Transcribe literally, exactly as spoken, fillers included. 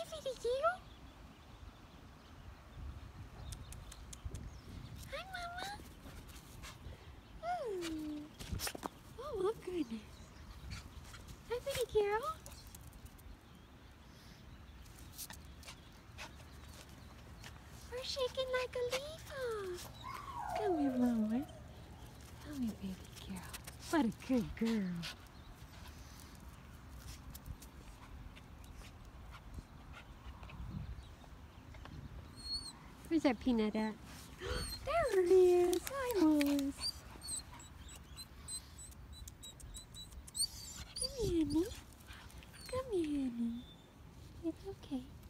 Pretty girl. Hi, Mama. Ooh. Oh, my goodness. Hi, pretty girl. We're shaking like a leaf. Come here, Mama. Come here, baby girl. What a good girl. Where's that peanut at? There he is. Hi, Wallace. Come here, honey. Come here, honey. It's okay.